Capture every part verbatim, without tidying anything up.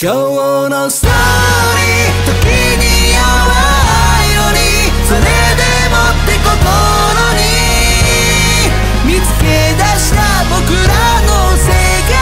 今日のストーリー時に弱いのにそれでもって心に見つけ出した僕らの世界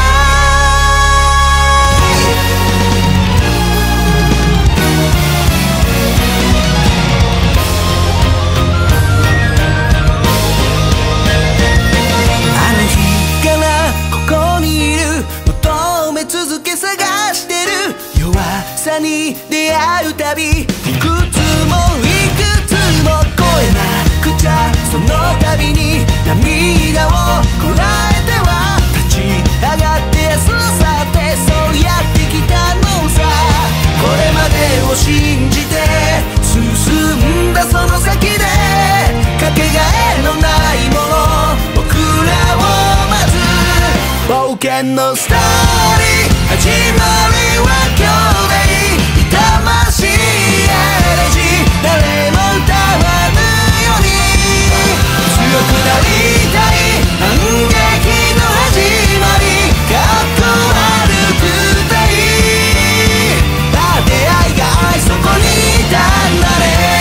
あの日からここにいる求め続け探してる弱さに出会うたびいくつもいくつも超えなくちゃその度に涙をこらえては立ち上がって明日さってそうやってきたのさこれまでを信じて進んだその先でかけがえのないもの僕らを待つ冒険のストーリー始まりは今日でいい痛ましいエレジー誰も歌わぬように強くなりたい反撃の始まりかっこ悪くたいあ出会いが愛そこにいたんだね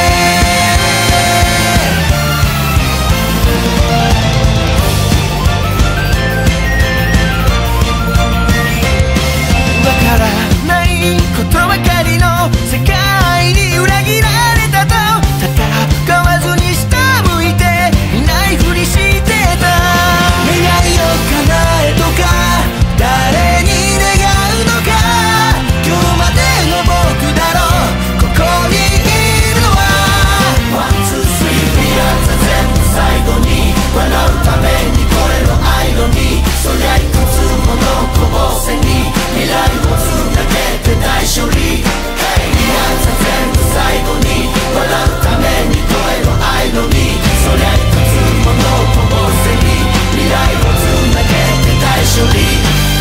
ことばかりの世界に裏切られたと戦わずに下向いていないふりしてた願いを叶えとか誰に願うのか今日までの僕だろうここにいるのはワンツースリーピアンザ全部最後に笑うためにこれの愛のにそりゃいくつものこぼせに未来をつなげて大勝利ピアンザ全部最後に笑うために声の愛のにそりゃいくつものこぼせに未来をつなげて大勝利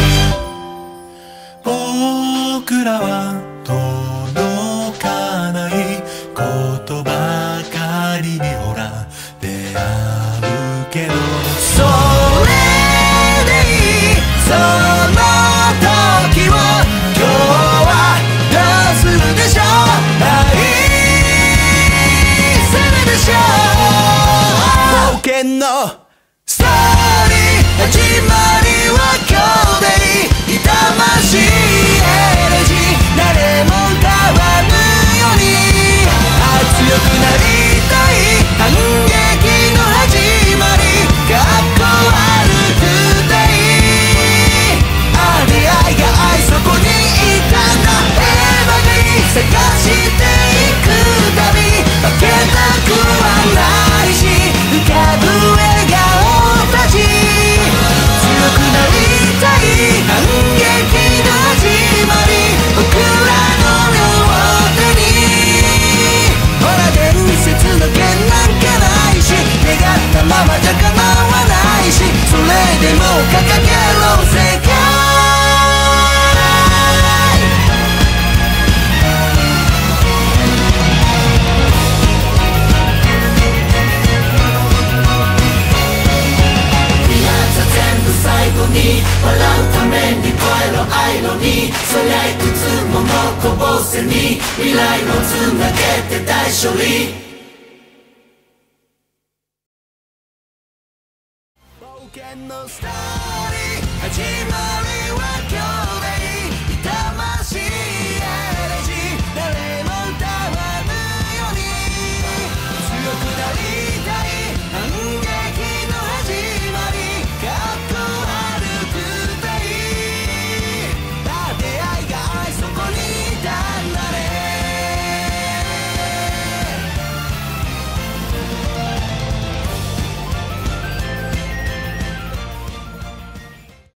僕らは届かないことばかりにほら出会うけどそれでいいその時を今日はどうするでしょう愛せるでしょう冒険のストーリー始まりは今日でいい痛ましいエレジー誰も歌わぬように強くなりたい反撃の始まりかっこ悪くたいあ出会いが愛そこにいたんだエヴァに探していくたび負けたくはないし浮かぶ笑顔たち強くなりたい反撃の始まり僕らの両手にほら伝説の剣なんかないし願ったままじゃ叶わないしそれでも掲げろ世界最後に笑うために声の愛のにそりゃいくつものこぼせに未来をつなげて大勝利冒険のストーリー始まる